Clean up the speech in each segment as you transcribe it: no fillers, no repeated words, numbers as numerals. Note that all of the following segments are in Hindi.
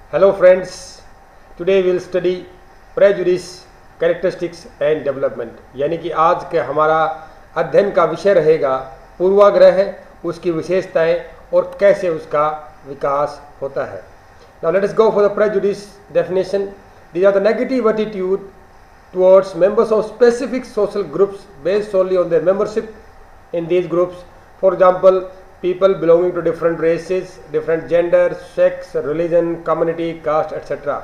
Hello friends, today we will study prejudice, characteristics and development। यानी कि आज के हमारा अध्ययन का विषय रहेगा पूर्वाग्रह, उसकी विशेषताएं और कैसे उसका विकास होता है। Now let us go for the prejudice definition. These are the negative attitude towards members of specific social groups based solely on their membership in these groups. For example, people belonging to different races, different gender, sex, religion, community, caste, etc.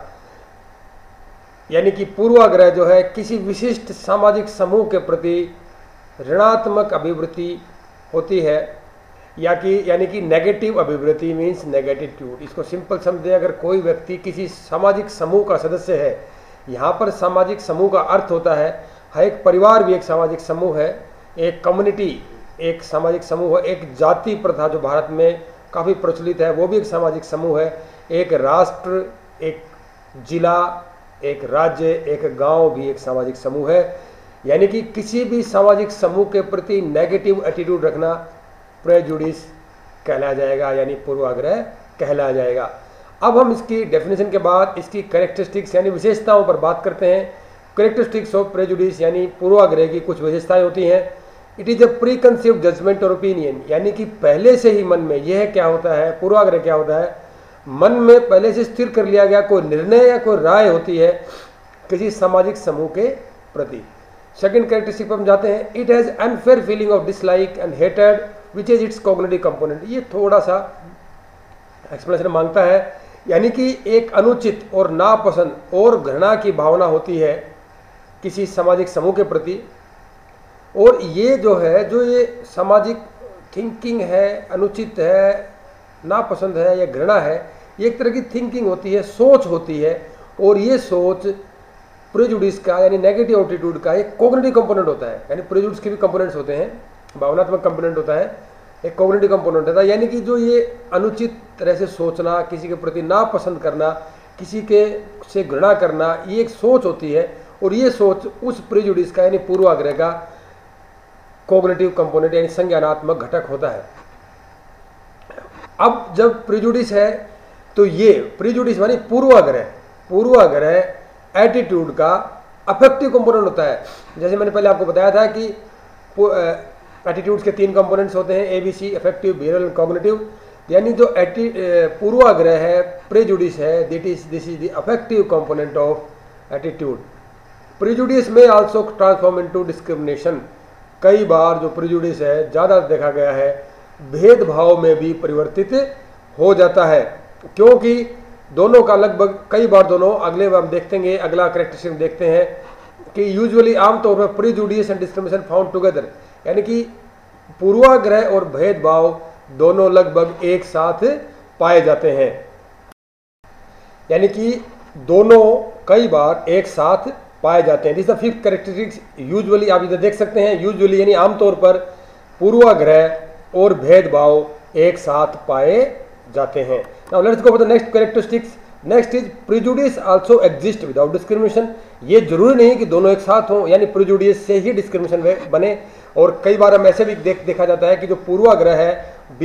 यानी कि पूर्वाग्रह जो है किसी विशिष्ट सामाजिक समूह के प्रति ऋणात्मक अभिवृत्ति होती है, यानी कि नेगेटिव अभिवृत्ति मीन्स नेगेटिट्यूड। इसको सिंपल समझे, अगर कोई व्यक्ति किसी सामाजिक समूह का सदस्य है, यहाँ पर सामाजिक समूह का अर्थ होता है एक परिवार भी एक सामाजिक समूह है, एक कम्युनिटी एक सामाजिक समूह है, एक जाति प्रथा जो भारत में काफ़ी प्रचलित है वो भी एक सामाजिक समूह है, एक राष्ट्र, एक जिला, एक राज्य, एक गांव भी एक सामाजिक समूह है। यानी कि किसी भी सामाजिक समूह के प्रति नेगेटिव एटीट्यूड रखना प्रेजुडिस कहलाया जाएगा, यानी पूर्वाग्रह कहलाया जाएगा। अब हम इसकी डेफिनेशन के बाद इसकी कैरेक्टरिस्टिक्स यानी विशेषताओं पर बात करते हैं। कैरेक्टरिस्टिक्स ऑफ प्रेजुडिस यानी पूर्वाग्रह की कुछ विशेषताएं होती हैं। It is a preconceived judgement और ओपिनियन, यानी कि पहले से ही मन में यह क्या होता है, पूर्वाग्रह क्या होता है, मन में पहले से स्थिर कर लिया गया कोई निर्णय या कोई राय होती है किसी सामाजिक समूह के प्रति। सेकंड कैरेक्टरिस्टिक पर हम जाते हैं। It has unfair feeling of dislike and हेटेड which is its cognitive component. ये थोड़ा सा एक्सप्लेनेशन मांगता है, यानी कि एक अनुचित और नापसंद और घृणा की भावना होती है किसी सामाजिक समूह के प्रति। और ये जो है, जो ये सामाजिक थिंकिंग है, अनुचित है, नापसंद है या घृणा है, ये एक तरह की थिंकिंग होती है, सोच होती है। और ये सोच प्रेजुडिस का यानी नेगेटिव एटीट्यूड का एक कॉग्निटिव कंपोनेंट होता है। यानी प्रेजुडिस के भी कंपोनेंट्स होते हैं, भावनात्मक कंपोनेंट होता है, एक कॉग्निटिव कंपोनेंट होता है। यानी कि जो ये अनुचित तरह से सोचना, किसी के प्रति नापसंद करना, किसी के से घृणा करना, ये एक सोच होती है। और ये सोच उस प्रेजुडिस का यानी पूर्वाग्रह का कॉग्निटिव कंपोनेंट यानी संज्ञानात्मक घटक होता है। अब जब प्रेजुडिस है तो ये प्रेजुडिस मानी पूर्वाग्रह एटीट्यूड का अफेक्टिव कंपोनेंट होता है। जैसे मैंने पहले आपको बताया था कि एटीट्यूड्स के 3 कंपोनेंट्स होते हैं, एबीसी, अफेक्टिव, बिहेवियरल, कॉग्निटिव। यानी जो पूर्वाग्रह है, प्रेजुडिस है, this is the affective component of attitude. Prejudice में आल्सो ट्रांसफॉर्म इनटू डिस्क्रिमिनेशन। कई बार जो प्रेजुडिस है, ज़्यादा देखा गया है, भेदभाव में भी परिवर्तित हो जाता है, क्योंकि दोनों का लगभग कई बार दोनों अगले हम देखेंगे, अगला कैरेक्टरिस्टिक देखते हैं कि यूजुअली आमतौर पर prejudice and discrimination found together, यानी कि पूर्वाग्रह और भेदभाव दोनों लगभग एक साथ पाए जाते हैं। यानी कि दोनों कई बार एक साथ पाए जाते हैं। This the fifth characteristics usually, आप इधर देख सकते हैं, यूजुअली यानी आमतौर पर पूर्वाग्रह और भेदभाव एक साथ पाए जाते हैं। Now let's go for the next characteristics. Next is prejudice also exist without discrimination. ये जरूरी नहीं कि दोनों एक साथ हों, यानी प्रेजुडिस से ही डिस्क्रिमिनेशन बने। और कई बार हम ऐसे भी देखा जाता है कि जो पूर्वाग्रह है,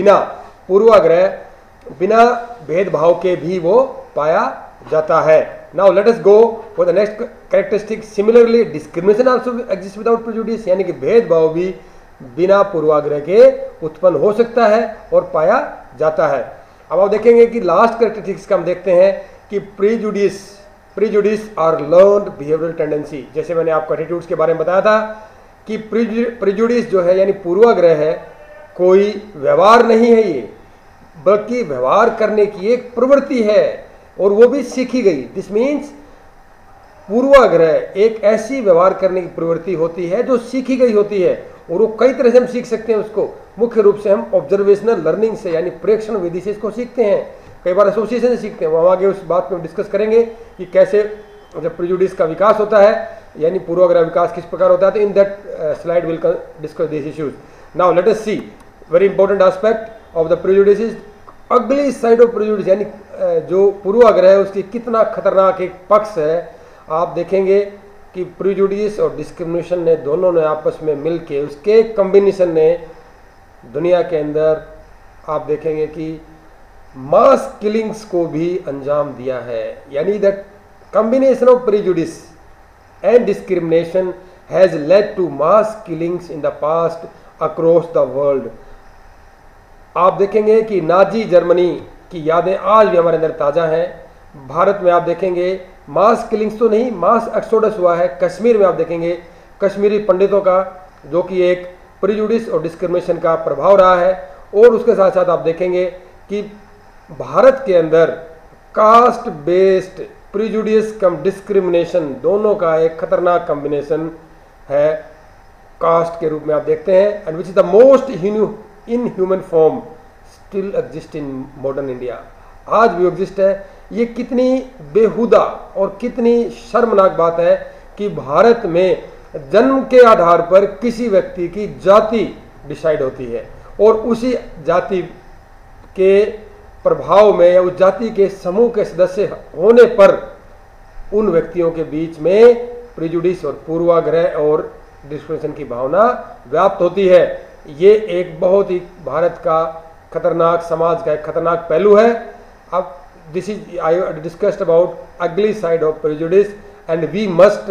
बिना भेदभाव के भी वो पाया जाता है। Now let us go for the next characteristic. Similarly discrimination also exist without prejudice, यानी कि भेदभाव भी बिना पूर्वाग्रह के उत्पन्न हो सकता है और पाया जाता है। अब आप देखेंगे कि लास्ट कैरेक्टरिस्टिक्स का हम देखते हैं कि prejudice are learned behavioural tendency. जैसे मैंने आपको एटीट्यूड्स के बारे में बताया था कि प्रेजुडिस जो है यानी पूर्वाग्रह है, कोई व्यवहार नहीं है ये, बल्कि व्यवहार करने की एक प्रवृत्ति है और वो भी सीखी गई। दिस मीन्स पूर्वाग्रह एक ऐसी व्यवहार करने की प्रवृत्ति होती है जो सीखी गई होती है, और वो कई तरह से हम सीख सकते हैं उसको। मुख्य रूप से हम ऑब्जर्वेशनल लर्निंग से यानी प्रेक्षण विधि से इसको सीखते हैं, कई बार एसोसिएशन से सीखते हैं। वो हम आगे उस बात में डिस्कस करेंगे कि कैसे जब प्रेजुडिस का विकास होता है यानी पूर्वाग्रह विकास किस प्रकार होता है। तो in that slide will discuss this issues. Now let us see very important aspect of the prejudice is ugly side of prejudice, यानी जो पूर्वाग्रह है उसकी कितना खतरनाक एक पक्ष है। आप देखेंगे कि प्रेजुडिस और डिस्क्रिमिनेशन ने दोनों ने आपस में मिलके उसके कॉम्बिनेशन ने दुनिया के अंदर आप देखेंगे कि मास किलिंग्स को भी अंजाम दिया है। यानी that combination of prejudice and discrimination has led to mass killings in the past across the world. आप देखेंगे कि नाजी जर्मनी की यादें आज भी हमारे अंदर ताज़ा हैं। भारत में आप देखेंगे मास किलिंग्स तो नहीं, मास एक्सोडस हुआ है। कश्मीर में आप देखेंगे कश्मीरी पंडितों का, जो कि एक प्रिजुडिस और डिस्क्रिमिनेशन का प्रभाव रहा है। और उसके साथ साथ आप देखेंगे कि भारत के अंदर caste based prejudice cum discrimination दोनों का एक खतरनाक कॉम्बिनेशन है कास्ट के रूप में आप देखते हैं। And which is the most inhuman form still exist in modern India. आज भी एग्जिस्ट है। ये कितनी बेहुदा और कितनी शर्मनाक बात है कि भारत में जन्म के आधार पर किसी व्यक्ति की जाति डिसाइड होती है और उसी जाति के प्रभाव में या उस जाति के समूह के सदस्य होने पर उन व्यक्तियों के बीच में प्रिजुडिस और पूर्वाग्रह और डिस्क्रिमिनेशन की भावना व्याप्त होती है। ये एक बहुत ही भारत का खतरनाक, समाज का एक खतरनाक पहलू है। अब this is I discussed about ugly side of prejudice and we must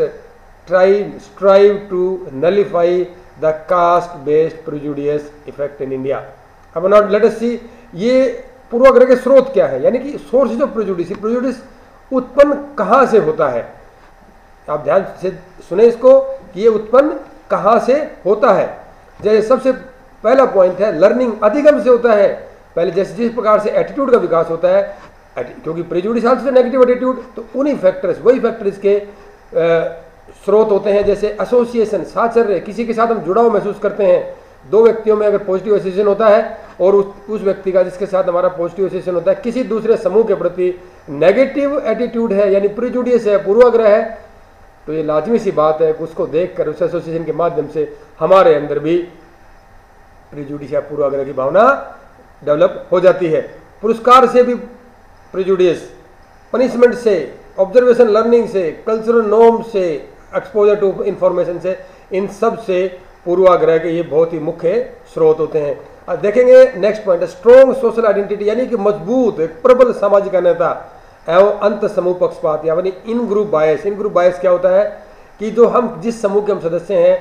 strive to nullify the caste based prejudice effect in India. अब now let us see ये पूर्वाग्रह के स्रोत क्या है, यानी कि सोर्सेज ऑफ प्रेजुडिस उत्पन्न कहाँ से होता है। आप ध्यान से सुने इसको कि ये उत्पन्न कहाँ से होता है। जैसे सबसे पहला पॉइंट है लर्निंग, अधिगम से होता है। पहले जैसे जिस प्रकार से एटीट्यूड का विकास होता है, क्योंकि प्रेजुडिस आल्सो नेगेटिव एटीट्यूड, तो उन्हीं फैक्टर्स, वही फैक्टर्स के स्रोत होते हैं। जैसे एसोसिएशन, साहचर्य, किसी के साथ हम जुड़ाव महसूस करते हैं। दो व्यक्तियों में अगर पॉजिटिव एसोसिएशन होता है और उस व्यक्ति का जिसके साथ हमारा पॉजिटिव एसोसिएशन होता है किसी दूसरे समूह के प्रति नेगेटिव एटीट्यूड है, यानी प्रिजुडिस है, पूर्वाग्रह है, तो ये लाजमी सी बात है कि उसको देखकर उस एसोसिएशन के माध्यम से हमारे अंदर भी प्रिजुडिस या पूर्वाग्रह की भावना डेवलप हो जाती है। पुरस्कार से भी प्रिजुडिस, पनिशमेंट से, ऑब्जर्वेशन लर्निंग से, कल्चरल नॉर्म से, एक्सपोजर टू इंफॉर्मेशन से, इन सब से पूर्वाग्रह के ये बहुत ही मुख्य स्रोत होते हैं। अब देखेंगे नेक्स्ट पॉइंट है स्ट्रॉन्ग सोशल आइडेंटिटी, यानी कि मजबूत एक प्रबल सामाजिक अन्यता एवं अंत समूह पक्षपात, यानी इन ग्रुप बायस। इन ग्रुप बायस क्या होता है कि जो हम जिस समूह के हम सदस्य हैं,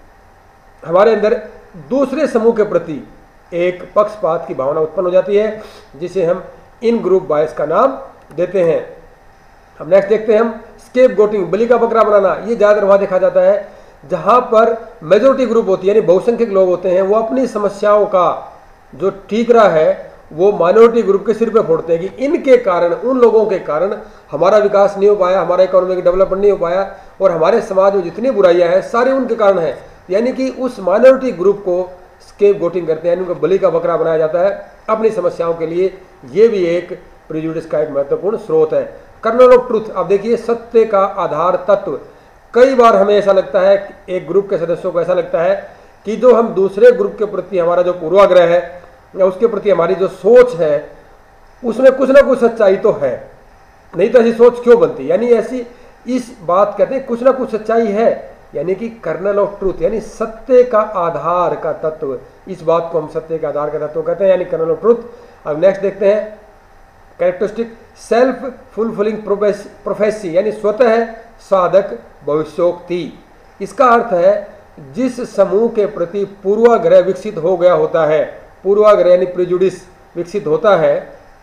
हमारे अंदर दूसरे समूह के प्रति एक पक्षपात की भावना उत्पन्न हो जाती है, जिसे हम इन ग्रुप बायस का नाम देते हैं। अब नेक्स्ट देखते हैं हम स्केप गोटिंग, बलि का बकरा बनाना। ये ज्यादातर वहां देखा जाता है जहां पर मेजोरिटी ग्रुप होती है, यानी बहुसंख्यक लोग होते हैं, वो अपनी समस्याओं का जो ठीकरा है वो माइनॉरिटी ग्रुप के सिर पे फोड़ते हैं कि इनके कारण, उन लोगों के कारण हमारा विकास नहीं हो पाया, हमारा इकोनॉमिक डेवलपमेंट नहीं हो पाया और हमारे समाज में जितनी बुराइयां हैं सारी उनके कारण है। यानी कि उस माइनॉरिटी ग्रुप को स्केप गोटिंग करते हैं, उनको बलि का बकरा बनाया जाता है अपनी समस्याओं के लिए। ये भी एक प्रेजुडिस का एक महत्वपूर्ण स्रोत है। कर्नल ऑफ ट्रूथ, अब देखिए सत्य का आधार तत्व। कई बार हमें ऐसा लगता है, एक ग्रुप के सदस्यों को ऐसा लगता है कि जो हम दूसरे ग्रुप के प्रति हमारा जो पूर्वाग्रह है या उसके प्रति हमारी जो सोच है उसमें कुछ ना कुछ सच्चाई तो है, नहीं तो ऐसी सोच क्यों बनती। यानी ऐसी इस बात कहते हैं कुछ ना कुछ सच्चाई है, यानी कि कर्नल ऑफ ट्रूथ, यानी सत्य का आधार का तत्व। इस बात को हम सत्य का आधार का तत्व कहते हैं, यानी कर्नल ऑफ ट्रूथ। अब नेक्स्ट देखते हैं कैरेक्टरिस्टिक सेल्फ फुलफिलिंग प्रोफेसी, यानी स्वतः साधक भविष्योक्ति। इसका अर्थ है जिस समूह के प्रति पूर्वाग्रह विकसित हो गया होता है, पूर्वाग्रह यानी प्रेजुडिस विकसित होता है,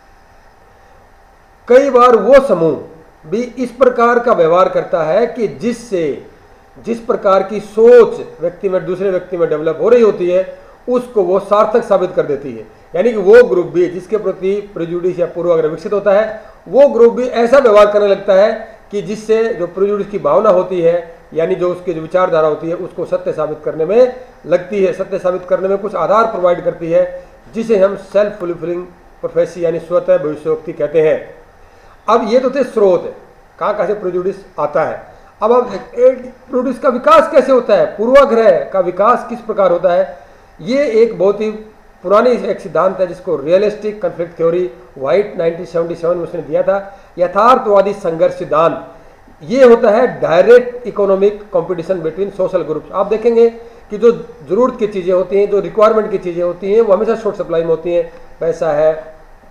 कई बार वो समूह भी इस प्रकार का व्यवहार करता है कि जिससे जिस प्रकार की सोच व्यक्ति में दूसरे व्यक्ति में डेवलप हो रही होती है उसको वो सार्थक साबित कर देती है। यानी कि वो ग्रुप भी जिसके प्रति प्रेजुडिस या पूर्वाग्रह विकसित होता है, वो ग्रुप भी ऐसा व्यवहार करने लगता है कि जिससे जो प्रेजुडिस की भावना होती है, यानी जो उसकी जो विचारधारा होती है, उसको सत्य साबित करने में लगती है, सत्य साबित करने में कुछ आधार प्रोवाइड करती है, जिसे हम सेल्फ फुलफिलिंग प्रोफेसी यानी स्वतः भविष्योक्ति कहते हैं। अब ये तो थे स्रोत, कहाँ से प्रेजुडिस आता है। अब हम प्रेजुडिस का विकास कैसे होता है, पूर्वाग्रह का विकास किस प्रकार होता है। ये एक बहुत ही पुरानी एक सिद्धांत है जिसको रियलिस्टिक कॉन्फ्लिक्ट थ्योरी वाइट 1977 में उसने दिया था, यथार्थवादी संघर्ष सिद्धांत। ये होता है direct economic competition between social groups. आप देखेंगे कि जो जरूरत की चीज़ें होती हैं, जो रिक्वायरमेंट की चीज़ें होती हैं, वो हमेशा शॉर्ट सप्लाई में होती हैं। पैसा है,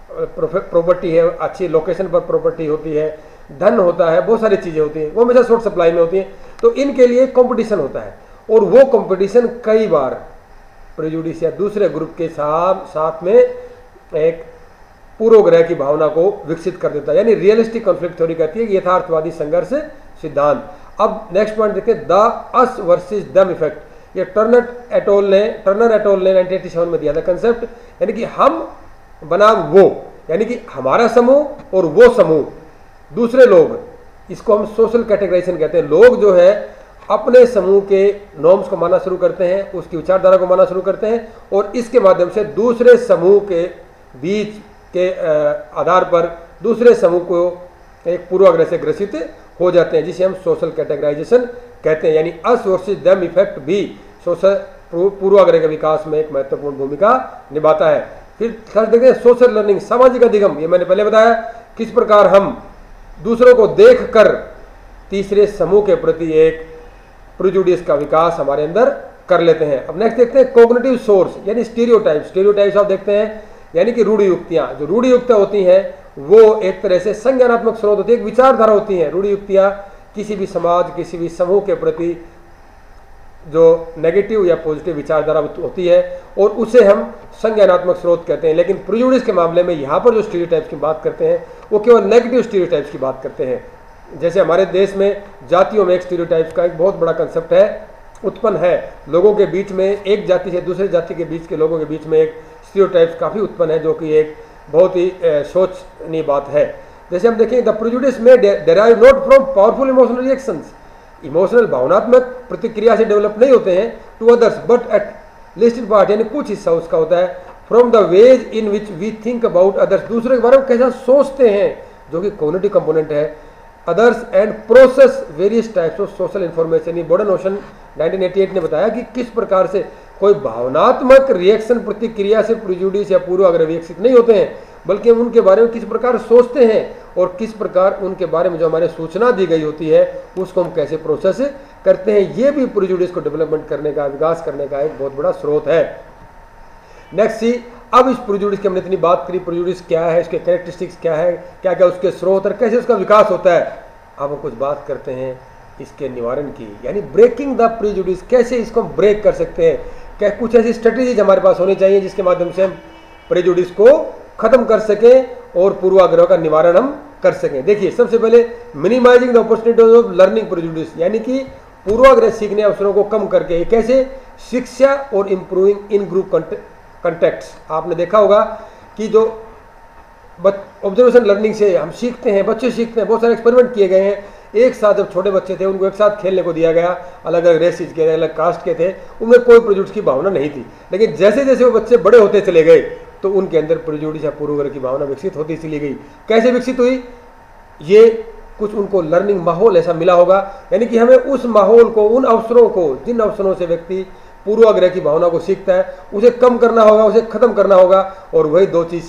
प्रॉपर्टी है, अच्छी लोकेशन पर प्रॉपर्टी होती है, धन होता है, बहुत सारी चीज़ें होती हैं, वो हमेशा शॉर्ट सप्लाई में होती हैं। तो इनके लिए कंपटीशन होता है और वो कंपटीशन कई बार प्रेजुडिस या दूसरे ग्रुप के साथ में एक पूर्वग्रह की भावना को विकसित कर देता है, यानी रियलिस्टिक कॉन्फ्लिक्ट थ्योरी कहती है कि यथार्थवादी संघर्ष सिद्धांत। अब नेक्स्ट पॉइंट देखें, the us versus them effect. ये टर्नर एटोल ने 1987 में दिया था कंसेप्ट, यानी कि हम बनाम वो, यानी कि हमारा समूह और वो समूह, दूसरे लोग, इसको हम सोशल कैटेगराइजेशन कहते हैं। लोग जो है अपने समूह के नॉर्म्स को मानना शुरू करते हैं, उसकी विचारधारा को मानना शुरू करते हैं और इसके माध्यम से दूसरे समूह के बीच के आधार पर दूसरे समूह को एक पूर्वाग्रह से ग्रसित हो जाते हैं, जिसे हम सोशल कैटेगराइजेशन कहते हैं। यानी अस वर्सेस देम इफेक्ट भी सोशल पूर्वाग्रह के विकास में एक महत्वपूर्ण भूमिका निभाता है। फिर देखते हैं सोशल लर्निंग, सामाजिक अधिगम। ये मैंने पहले बताया किस प्रकार हम दूसरों को देखकर तीसरे समूह के प्रति एक प्रेजुडिस का विकास हमारे अंदर कर लेते हैं। अब नेक्स्ट देखते हैं कॉग्निटिव सोर्स, यानी स्टीरियोटाइप्स आप देखते हैं, यानी कि रूढ़ि युक्तियां। जो रूढ़ि युक्तियां होती हैं वो एक तरह से संज्ञानात्मक स्रोत होती है, एक विचारधारा होती है। रूढ़ि युक्तियां किसी भी समाज, किसी भी समूह के प्रति जो नेगेटिव या पॉजिटिव विचारधारा होती है और उसे हम संज्ञानात्मक स्रोत कहते हैं। लेकिन प्रेजुडिस के मामले में यहाँ पर जो स्टीरियोटाइप्स की बात करते हैं वो केवल नेगेटिव स्टीरियोटाइप्स की बात करते हैं। जैसे हमारे देश में जातियों में एक स्टीरियोटाइप्स का एक बहुत बड़ा कंसेप्ट है, उत्पन्न है। लोगों के बीच में, एक जाति से दूसरे जाति के बीच के लोगों के बीच में एक स्टीरियोटाइप्स काफ़ी उत्पन्न है, जो कि एक बहुत ही सोचनीय बात है। जैसे हम देखें, the prejudice may derive not from powerful emotional reactions, emotional भावनात्मक प्रतिक्रिया से डेवलप नहीं होते हैं, to others but at least part, यानी कुछ हिस्सा उसका होता है, from the ways in which we think about others, दूसरे के बारे में कैसा सोचते हैं, जो कि कॉग्निटिव कंपोनेंट है, others and process various types of social information. बॉर्डन ओशन 1988 ने बताया कि किस प्रकार से कोई भावनात्मक रिएक्शन प्रतिक्रिया से प्रेजुडिस या पूर्वाग्रह विकसित नहीं होते हैं, बल्कि हम उनके बारे में किस प्रकार सोचते हैं और किस प्रकार उनके बारे में जो हमारे सूचना दी गई होती है उसको हम कैसे प्रोसेस करते हैं। ये भी प्रेजुडिस को डेवलपमेंट करने का, विकास करने का एक बहुत बड़ा स्रोत है। नेक्स्ट सी, अब इस प्रेजुडिस की हमने इतनी बात करी, प्रेजुडिस क्या है, इसके कैरेक्टरिस्टिक्स क्या है, क्या क्या उसके स्रोत और कैसे उसका विकास होता है। अब हम कुछ बात करते हैं इसके निवारण की, यानी ब्रेकिंग द प्रेजुडिस, कैसे इसको ब्रेक कर सकते हैं। क्या कुछ ऐसी स्ट्रेटेजीज हमारे पास होनी चाहिए जिसके माध्यम से हम प्रेजुडिस को खत्म कर सकें और पूर्वाग्रह का निवारण हम कर सकें। देखिए, सबसे पहले minimising the opportunities of learning prejudice, यानी कि पूर्वाग्रह सीखने अवसरों को कम करके। कैसे? शिक्षा और इम्प्रूविंग इन ग्रुप कंटेक्ट्स। आपने देखा होगा कि जो ऑब्जर्वेशन लर्निंग से हम सीखते हैं, बच्चे सीखते हैं, बहुत सारे एक्सपेरिमेंट किए गए हैं। एक साथ जब छोटे बच्चे थे उनको एक साथ खेलने को दिया गया, अलग अलग रेसेज के, अलग कास्ट के थे, उनमें कोई प्रेजुडिस की भावना नहीं थी। लेकिन जैसे जैसे वो बच्चे बड़े होते चले गए तो उनके अंदर प्रेजुडिस या पूर्वाग्रह की भावना विकसित होती चली गई। कैसे विकसित हुई? ये कुछ उनको लर्निंग माहौल ऐसा मिला होगा, यानी कि हमें उस माहौल को, उन अवसरों को, जिन अवसरों से व्यक्ति पूर्वाग्रह की भावना को सीखता है, उसे कम करना होगा, उसे खत्म करना होगा। और वही दो चीज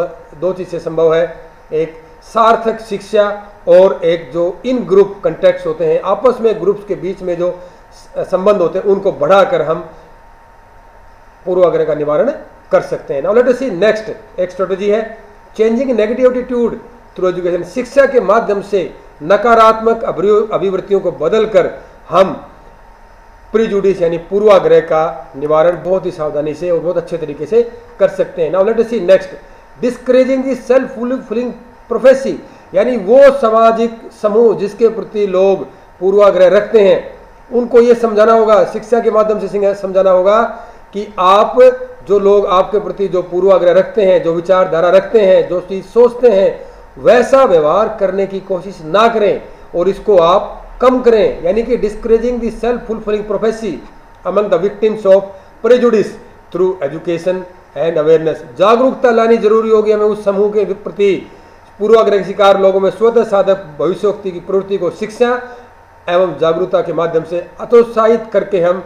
से संभव है, एक सार्थक शिक्षा और एक जो इन ग्रुप कंटेक्ट्स होते हैं, आपस में ग्रुप्स के बीच में जो संबंध होते हैं, उनको बढ़ाकर हम पूर्वाग्रह का निवारण कर सकते हैं। Now let us see next. एक स्ट्रेटजी है changing negative attitude through education. शिक्षा के माध्यम से नकारात्मक अभिवृत्तियों को बदलकर हम प्रेजुडिस यानी पूर्वाग्रह का निवारण बहुत ही सावधानी से और बहुत अच्छे तरीके से कर सकते हैं। Now let us see next. Discouraging the self fulfilling prophecy, यानी वो सामाजिक समूह जिसके प्रति लोग पूर्वाग्रह रखते हैं, उनको ये समझाना होगा, शिक्षा के माध्यम से समझाना होगा कि आप, जो लोग आपके प्रति जो पूर्वाग्रह रखते हैं, जो विचारधारा रखते हैं, जो चीज सोचते हैं, वैसा व्यवहार करने की कोशिश ना करें और इसको आप कम करें। यानी कि discouraging the self fulfilling prophecy among the victims of prejudice through education and awareness. जागरूकता लानी जरूरी होगी हमें उस समूह के प्रति, पूर्वाग्रह के शिकार लोगों में स्वतः साधक भविष्योक्ति की प्रवृत्ति को शिक्षा एवं जागरूकता के माध्यम से हतोत्साहित करके हम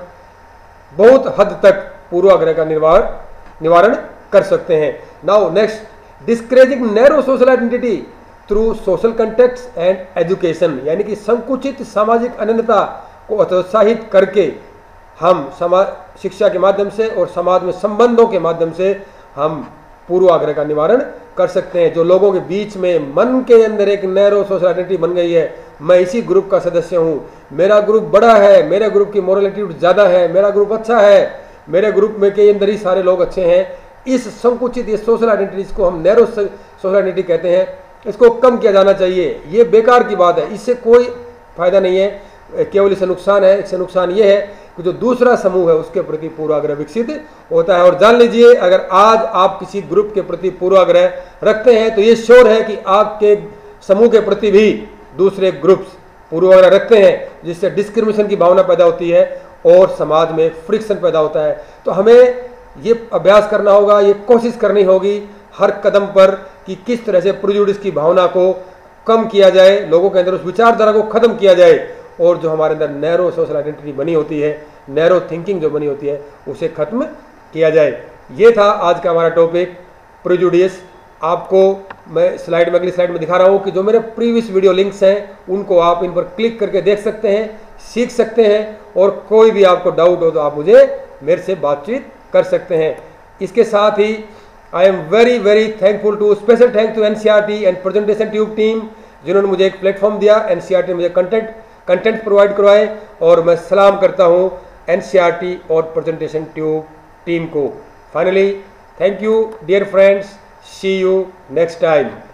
बहुत हद तक पूर्वाग्रह का निवारण कर सकते हैं। Now next, discouraging narrow social identity through social contacts and education, यानी कि संकुचित सामाजिक अनन्यता को हतोत्साहित करके हम शिक्षा के माध्यम से और समाज में संबंधों के माध्यम से हम पूर्वाग्रह का निवारण कर सकते हैं। जो लोगों के बीच में मन के अंदर एक नैरो सोशल आइडेंटिटी बन गई है, मैं इसी ग्रुप का सदस्य हूँ, मेरा ग्रुप बड़ा है, मेरे ग्रुप की मोरल एटीट्यूड ज़्यादा है, मेरा ग्रुप अच्छा है, मेरे ग्रुप में के अंदर ही सारे लोग अच्छे हैं, इस संकुचित ये सोशल आइडेंटिटीज को हम नैरो सोशल आइडेंटिटी कहते हैं, इसको कम किया जाना चाहिए। ये बेकार की बात है, इससे कोई फायदा नहीं है, केवल इससे नुकसान है। इससे नुकसान ये है कि जो दूसरा समूह है उसके प्रति पूर्वाग्रह विकसित होता है। और जान लीजिए, अगर आज आप किसी ग्रुप के प्रति पूर्वाग्रह रखते हैं तो ये श्योर है कि आपके समूह के प्रति भी दूसरे ग्रुप्स पूर्वाग्रह रखते हैं, जिससे डिस्क्रिमिनेशन की भावना पैदा होती है और समाज में फ्रिक्शन पैदा होता है। तो हमें ये अभ्यास करना होगा, ये कोशिश करनी होगी हर कदम पर कि किस तरह से प्रेजुडिस की भावना को कम किया जाए, लोगों के अंदर उस विचारधारा को खत्म किया जाए, और जो हमारे अंदर नैरो सोशल आइडेंटिटी बनी होती है, नैरो थिंकिंग जो बनी होती है, उसे खत्म किया जाए। ये था आज का हमारा टॉपिक, प्रेजुडिस। आपको मैं स्लाइड में, अगली स्लाइड में दिखा रहा हूँ कि जो मेरे प्रीवियस वीडियो लिंक्स हैं उनको आप इन पर क्लिक करके देख सकते हैं, सीख सकते हैं, और कोई भी आपको डाउट हो तो आप मुझे मेरे से बातचीत कर सकते हैं। इसके साथ ही I am very thankful to, special thank to NCERT and presentation tube team, जिन्होंने मुझे एक प्लेटफॉर्म दिया। एनसीईआरटी ने मुझे कंटेंट प्रोवाइड करवाए, और मैं सलाम करता हूं एनसीईआरटी और प्रेजेंटेशन ट्यूब टीम को। Finally, thank you dear friends, see you next time.